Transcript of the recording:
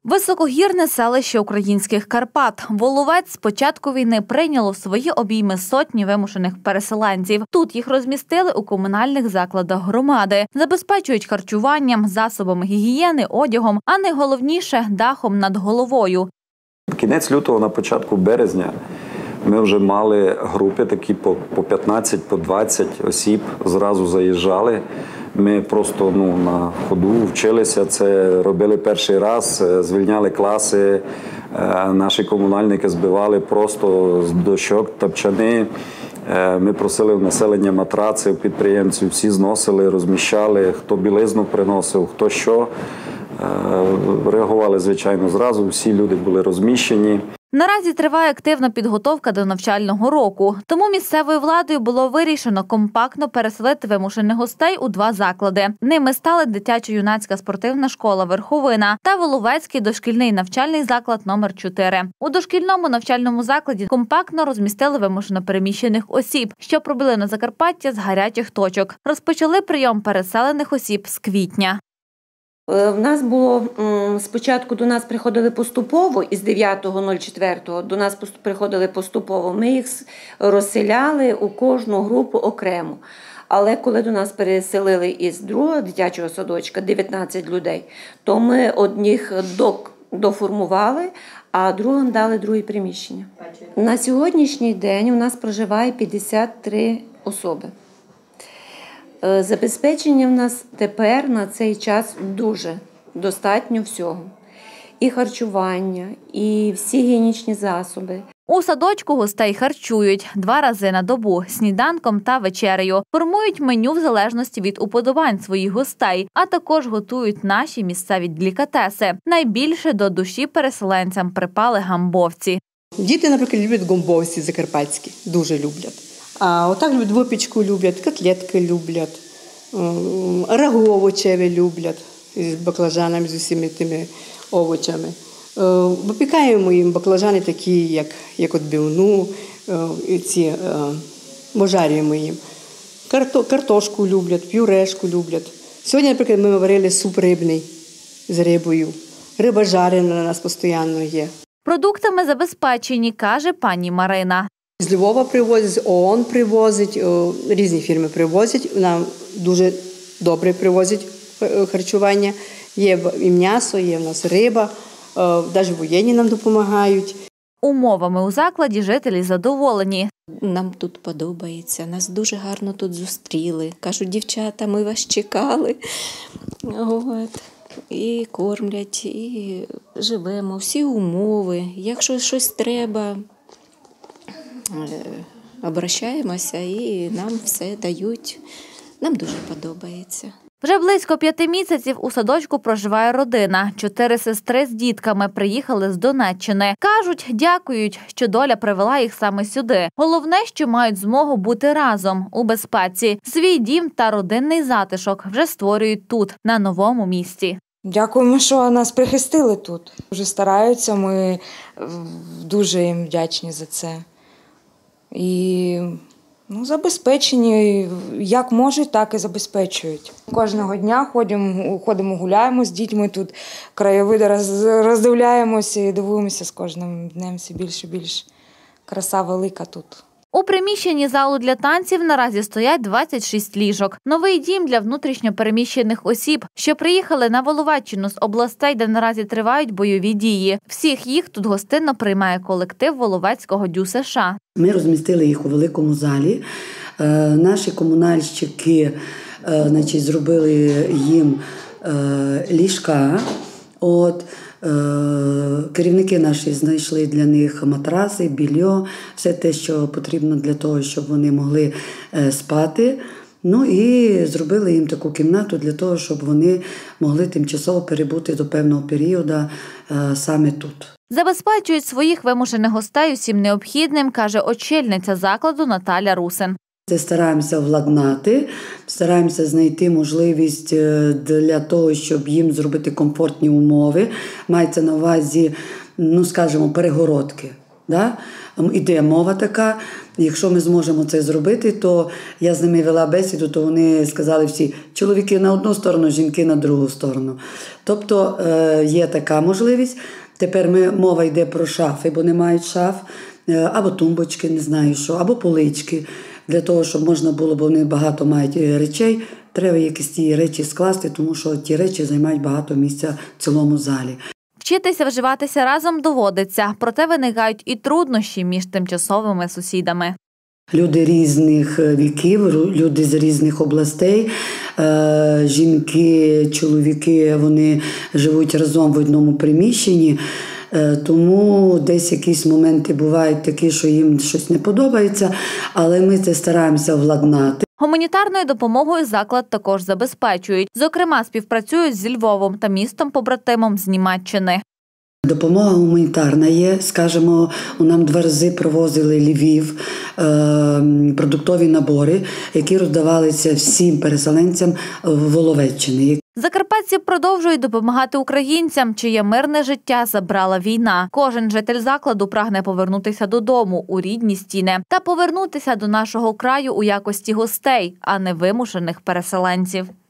Високогірне селище українських Карпат. Воловець з початку війни прийняло в свої обійми сотні вимушених переселенців. Тут їх розмістили у комунальних закладах громади. Забезпечують харчуванням, засобами гігієни, одягом, а найголовніше – дахом над головою. Кінець лютого, на початку березня ми вже мали групи такі по 15, по 20 осіб, зразу заїжджали. Ми просто на ходу вчилися, це робили перший раз, звільняли класи, наші комунальники збивали просто з дощок, тапчани. Ми просили в населення матраци, підприємців, всі зносили, розміщали, хто білизну приносив, хто що. Реагували, звичайно, зразу, всі люди були розміщені. Наразі триває активна підготовка до навчального року. Тому місцевою владою було вирішено компактно переселити вимушених гостей у два заклади. Ними стали дитячо-юнацька спортивна школа «Верховина» та Воловецький дошкільний навчальний заклад номер 4. У дошкільному навчальному закладі компактно розмістили вимушено переміщених осіб, що прибули на Закарпаття з гарячих точок. Розпочали прийом переселених осіб з квітня. В нас було, спочатку до нас приходили поступово, із 9.04 до нас приходили поступово. Ми їх розселяли у кожну групу окремо. Але коли до нас переселили із другого дитячого садочка 19 людей, то ми одних доформували, а другим дали друге приміщення. На сьогоднішній день у нас проживає 53 особи. Забезпечення в нас тепер на цей час дуже достатньо всього. І харчування, і всі гігієнічні засоби. У садочку гостей харчують 2 рази на добу – сніданком та вечерею. Формують меню в залежності від уподобань своїх гостей, а також готують наші місцеві делікатеси. Найбільше до душі переселенцям припали гамбовці. Діти, наприклад, люблять гамбовці закарпатські, дуже люблять. А отак люблять випічку, люблять, котлетки люблять, рагу овочеве люблять з баклажанами, з усіма тими овочами. Випікаємо їм баклажани такі, як відбивну, пожарюємо їм. Картошку люблять, пюрешку люблять. Сьогодні, наприклад, ми варили суп рибний з рибою. Риба жарена у нас постійно є. Продуктами забезпечені, каже пані Марина. З Львова привозять, ООН привозить, різні фірми привозять, нам дуже добре привозять харчування. Є і м'ясо, є в нас риба, навіть воєнні нам допомагають. Умовами у закладі жителі задоволені. Нам тут подобається, нас дуже гарно тут зустріли. Кажуть, дівчата, ми вас чекали. І кормлять, і живемо, всі умови. Якщо щось треба, обращаємося і нам все дають. Нам дуже подобається. Вже близько 5 місяців у садочку проживає родина. 4 сестри з дітками приїхали з Донеччини. Кажуть, дякують, що доля привела їх саме сюди. Головне, що мають змогу бути разом, у безпеці. Свій дім та родинний затишок вже створюють тут, на новому місці. Дякуємо, що нас прихистили тут. Дуже стараються, ми дуже їм вдячні за це. І забезпечені, як можуть, так і забезпечують. Кожного дня ходимо, гуляємо з дітьми тут, краєвиди роздивляємося і дивуємося з кожним днем все більше і більше. Краса велика тут. У приміщенні залу для танців наразі стоять 26 ліжок. Новий дім для внутрішньо переміщених осіб, що приїхали на Воловеччину з областей, де наразі тривають бойові дії. Всіх їх тут гостинно приймає колектив Воловецького ДЮСШ. Ми розмістили їх у великому залі. Наші комунальщики зробили їм ліжка. Керівники наші знайшли для них матраси, більйо, все те, що потрібно для того, щоб вони могли спати. І зробили їм таку кімнату для того, щоб вони могли тимчасово перебути до певного періоду саме тут. Забезпечують своїх вимушених гостей усім необхідним, каже очільниця закладу Наталя Русин. Стараємося владнати, стараємося знайти можливість для того, щоб їм зробити комфортні умови. Мається на увазі, перегородки. Да? Іде мова така. Якщо ми зможемо це зробити, то я з ними вела бесіду, то вони сказали всі, чоловіки на одну сторону, жінки на другу сторону. Тобто є така можливість. Тепер мова йде про шафи, бо не мають шаф, або тумбочки, не знаю що, або полички. Для того, щоб можна було, бо вони багато мають речей, треба якісь ті речі скласти, тому що ті речі займають багато місця в цілому залі. Вчитися вживатися разом доводиться, проте виникають і труднощі між тимчасовими сусідами. Люди різних віків, люди з різних областей, жінки, чоловіки, вони живуть разом в одному приміщенні, тому десь якісь моменти бувають такі, що їм щось не подобається, але ми це стараємося владнати. Гуманітарною допомогою заклад також забезпечують. Зокрема, співпрацюють зі Львовом та містом-побратимом з Німеччини. Допомога гуманітарна є, скажімо, нам 2 рази провозили Львів продуктові набори, які роздавалися всім переселенцям Воловеччини. Закарпатці продовжують допомагати українцям, чиє мирне життя забрала війна. Кожен житель закладу прагне повернутися додому, у рідні стіни, та повернутися до нашого краю у якості гостей, а не вимушених переселенців.